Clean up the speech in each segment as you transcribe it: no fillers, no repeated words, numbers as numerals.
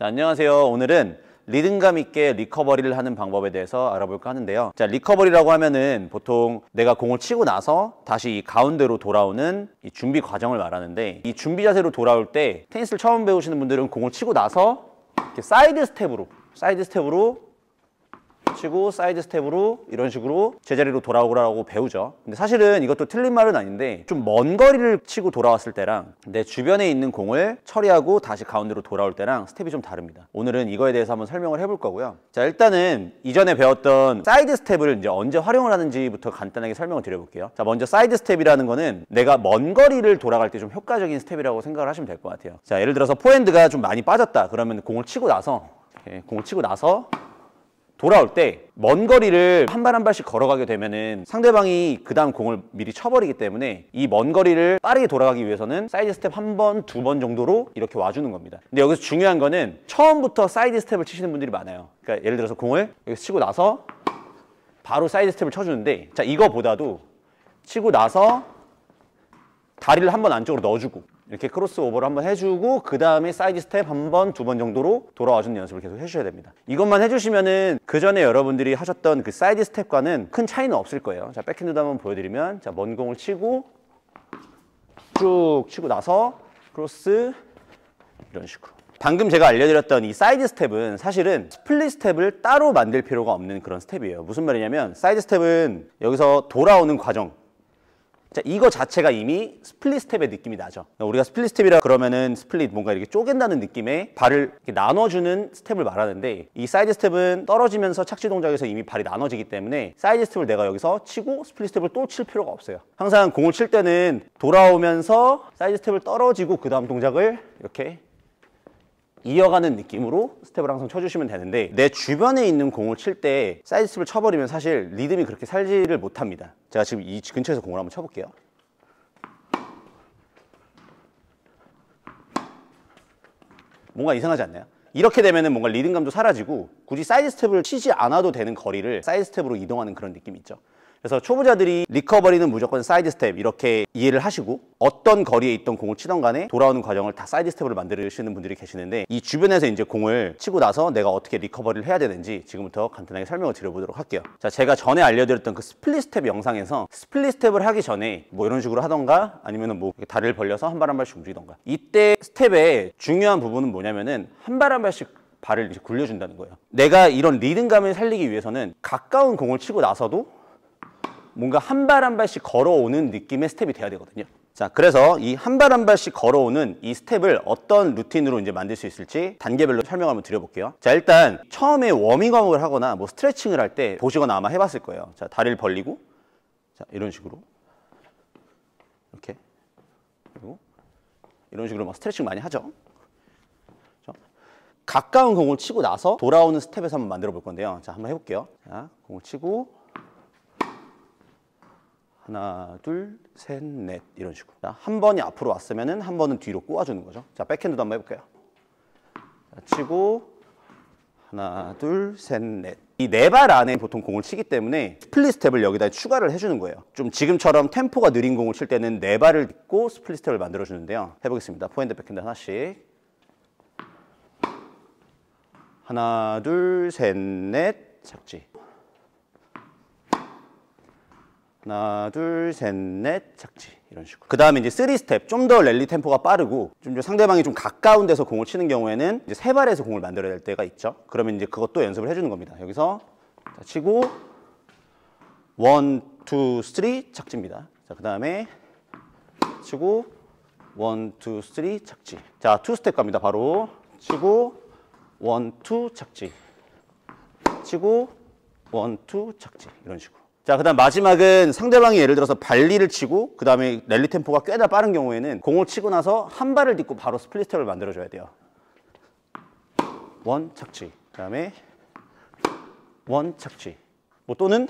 자, 안녕하세요. 오늘은 리듬감 있게 리커버리를 하는 방법에 대해서 알아볼까 하는데요. 자, 리커버리라고 하면은 보통 내가 공을 치고 나서 다시 이 가운데로 돌아오는 이 준비 과정을 말하는데, 이 준비 자세로 돌아올 때 테니스를 처음 배우시는 분들은 공을 치고 나서 이렇게 사이드 스텝으로 치고 사이드 스텝으로 이런 식으로 제자리로 돌아오라고 배우죠. 근데 사실은 이것도 틀린 말은 아닌데, 좀 먼 거리를 치고 돌아왔을 때랑 내 주변에 있는 공을 처리하고 다시 가운데로 돌아올 때랑 스텝이 좀 다릅니다. 오늘은 이거에 대해서 한번 설명을 해볼 거고요. 자, 일단은 이전에 배웠던 사이드 스텝을 이제 언제 활용을 하는지부터 간단하게 설명을 드려볼게요. 자, 먼저 사이드 스텝이라는 거는 내가 먼 거리를 돌아갈 때 좀 효과적인 스텝이라고 생각을 하시면 될 것 같아요. 자, 예를 들어서 포핸드가 좀 많이 빠졌다 그러면 공을 치고 나서 돌아올 때 먼 거리를 한 발 한 발씩 걸어가게 되면은 상대방이 그 다음 공을 미리 쳐버리기 때문에 이 먼 거리를 빠르게 돌아가기 위해서는 사이드 스텝 한 번, 두 번 정도로 이렇게 와주는 겁니다. 근데 여기서 중요한 거는 처음부터 사이드 스텝을 치시는 분들이 많아요. 그러니까 예를 들어서 공을 여기서 치고 나서 바로 사이드 스텝을 쳐주는데, 자, 이거보다도 치고 나서 다리를 한 번 안쪽으로 넣어주고 이렇게 크로스 오버를 한번 해주고 그 다음에 사이드 스텝 한 번, 두 번 정도로 돌아와주는 연습을 계속 해주셔야 됩니다. 이것만 해주시면은 그 전에 여러분들이 하셨던 그 사이드 스텝과는 큰 차이는 없을 거예요. 자, 백핸드도 한번 보여드리면, 자, 먼 공을 치고 쭉 치고 나서 크로스 이런 식으로. 방금 제가 알려드렸던 이 사이드 스텝은 사실은 스플릿 스텝을 따로 만들 필요가 없는 그런 스텝이에요. 무슨 말이냐면, 사이드 스텝은 여기서 돌아오는 과정, 자, 이거 자체가 이미 스플릿 스텝의 느낌이 나죠. 우리가 스플릿 스텝이라 그러면은 스플릿, 뭔가 이렇게 쪼갠다는 느낌의 발을 이렇게 나눠주는 스텝을 말하는데, 이 사이드 스텝은 떨어지면서 착지 동작에서 이미 발이 나눠지기 때문에 사이드 스텝을 내가 여기서 치고 스플릿 스텝을 또 칠 필요가 없어요. 항상 공을 칠 때는 돌아오면서 사이드 스텝을 떨어지고 그 다음 동작을 이렇게 이어가는 느낌으로 스텝을 항상 쳐주시면 되는데, 내 주변에 있는 공을 칠 때 사이드 스텝을 쳐버리면 사실 리듬이 그렇게 살지를 못합니다. 제가 지금 이 근처에서 공을 한번 쳐볼게요. 뭔가 이상하지 않나요? 이렇게 되면은 뭔가 리듬감도 사라지고 굳이 사이드 스텝을 치지 않아도 되는 거리를 사이드 스텝으로 이동하는 그런 느낌이 있죠. 그래서 초보자들이 리커버리는 무조건 사이드 스텝 이렇게 이해를 하시고, 어떤 거리에 있던 공을 치던 간에 돌아오는 과정을 다 사이드 스텝으로 만드시는 분들이 계시는데, 이 주변에서 이제 공을 치고 나서 내가 어떻게 리커버리를 해야 되는지 지금부터 간단하게 설명을 드려보도록 할게요. 자, 제가 전에 알려드렸던 그 스플릿 스텝 영상에서 스플릿 스텝을 하기 전에 뭐 이런 식으로 하던가 아니면은 뭐 다리를 벌려서 한 발 한 발씩 움직이던가, 이때 스텝의 중요한 부분은 뭐냐면은 한 발 한 발씩 발을 이제 굴려준다는 거예요. 내가 이런 리듬감을 살리기 위해서는 가까운 공을 치고 나서도 뭔가 한 발 한 발씩 걸어오는 느낌의 스텝이 돼야 되거든요. 자, 그래서 이 한 발 한 발씩 걸어오는 이 스텝을 어떤 루틴으로 이제 만들 수 있을지 단계별로 설명 한번 드려볼게요. 자, 일단 처음에 워밍업을 하거나 뭐 스트레칭을 할 때 보시거나 아마 해봤을 거예요. 자, 다리를 벌리고, 자, 이런 식으로 이렇게, 그리고 이런 식으로 막 스트레칭 많이 하죠. 자, 가까운 공을 치고 나서 돌아오는 스텝에서 한번 만들어 볼 건데요. 자, 한번 해볼게요. 자, 공을 치고 하나, 둘, 셋, 넷 이런 식으로. 자, 한 번이 앞으로 왔으면은 한 번은 뒤로 꼬아주는 거죠. 자, 백핸드도 한번 해볼게요. 자, 치고 하나, 둘, 셋, 넷. 이 네 발 안에 보통 공을 치기 때문에 스플릿 스텝을 여기다 추가를 해주는 거예요. 좀 지금처럼 템포가 느린 공을 칠 때는 네 발을 딛고 스플릿 스텝을 만들어주는데요. 해보겠습니다. 포핸드, 백핸드 하나씩. 하나, 둘, 셋, 넷, 착지. 하나, 둘, 셋, 넷, 착지. 이런 식으로. 그 다음에 이제 3스텝, 좀 더 랠리 템포가 빠르고 좀 상대방이 좀 가까운 데서 공을 치는 경우에는 이제 세 발에서 공을 만들어야 될 때가 있죠. 그러면 이제 그것도 연습을 해주는 겁니다. 여기서 자, 치고 1, 2, 3 착지입니다. 자, 그 다음에 치고 1, 2, 3 착지. 자, 2스텝 갑니다. 바로 치고 1, 2 착지. 치고 1, 2 착지. 이런 식으로. 자, 그 다음 마지막은 상대방이 예를 들어서 발리를 치고 그 다음에 랠리 템포가 꽤나 빠른 경우에는 공을 치고 나서 한 발을 딛고 바로 스플릿 스텝을 만들어줘야 돼요. 원 착지, 그 다음에 원 착지, 뭐 또는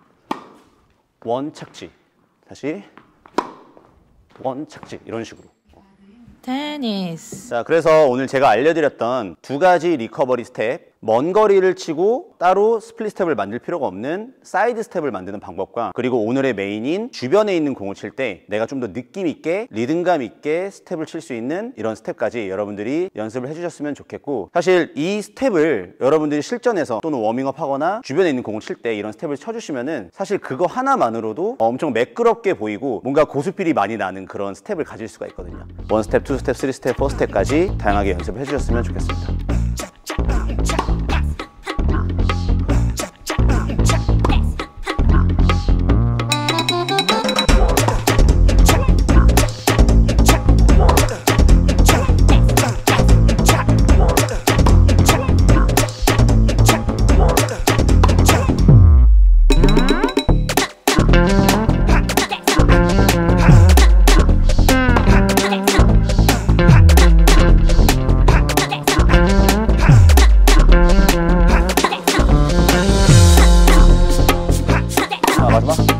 원 착지, 다시 원 착지, 이런 식으로. 테니스. 자, 그래서 오늘 제가 알려드렸던 두 가지 리커버리 스텝, 먼 거리를 치고 따로 스플릿 스텝을 만들 필요가 없는 사이드 스텝을 만드는 방법과, 그리고 오늘의 메인인 주변에 있는 공을 칠 때 내가 좀 더 느낌 있게 리듬감 있게 스텝을 칠 수 있는 이런 스텝까지 여러분들이 연습을 해주셨으면 좋겠고, 사실 이 스텝을 여러분들이 실전에서 또는 워밍업 하거나 주변에 있는 공을 칠 때 이런 스텝을 쳐주시면은 사실 그거 하나만으로도 엄청 매끄럽게 보이고 뭔가 고수필이 많이 나는 그런 스텝을 가질 수가 있거든요. 1스텝, 2스텝, 3스텝, 4스텝까지 다양하게 연습을 해주셨으면 좋겠습니다. 마지막